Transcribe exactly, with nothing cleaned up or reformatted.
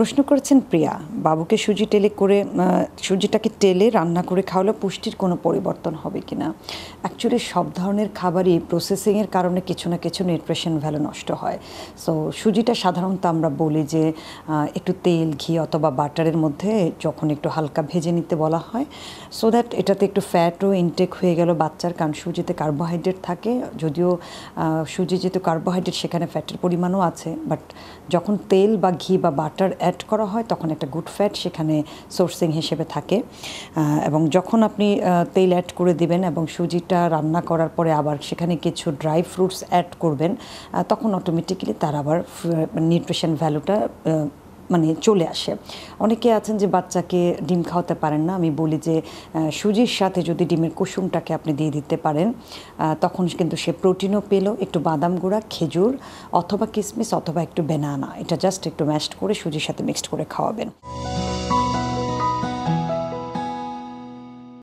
প্রশ্ন করেছেন প্রিয়া, বাবুকে সুজি টেলে করে সুজিটাকে টেলে রান্না করে খাওয়ালে পুষ্টির কোনো পরিবর্তন হবে কি না? অ্যাকচুয়ালি সব ধরনের খাবারই প্রসেসিংয়ের কারণে কিছু না কিছু নিউট্রিশন ভ্যালু নষ্ট হয়। সো সুজিটা সাধারণত আমরা বলি যে একটু তেল, ঘি অথবা বাটারের মধ্যে যখন একটু হালকা ভেজে নিতে বলা হয়, সো দ্যাট এটাতে একটু ফ্যাটও ইনটেক হয়ে গেল বাচ্চার, কারণ সুজিতে কার্বোহাইড্রেট থাকে। যদিও সুজি যেহেতু কার্বোহাইড্রেট, সেখানে ফ্যাটের পরিমাণও আছে, বাট যখন তেল বা ঘি বা বাটার অ্যাড করা হয় তখন একটা গুড ফ্যাট সেখানে সোর্সিং হিসেবে থাকে। এবং যখন আপনি তেল অ্যাড করে দিবেন এবং সুজিটা রান্না করার পরে আবার সেখানে কিছু ড্রাই ফ্রুটস অ্যাড করবেন, তখন অটোমেটিক্যালি তার আবার নিউট্রিশন ভ্যালুটা মানে চলে আসে। অনেকে আছেন যে বাচ্চাকে ডিম খাওয়াতে পারেন না, আমি বলি যে সুজির সাথে যদি ডিমের কুসুমটাকে আপনি দিয়ে দিতে পারেন, তখন কিন্তু সে প্রোটিনও পেল। একটু বাদাম গুঁড়া, খেজুর অথবা কিশমিশ অথবা একটু বেনানা, এটা জাস্ট একটু ম্যাশড করে সুজির সাথে মিক্সড করে খাওয়াবেন।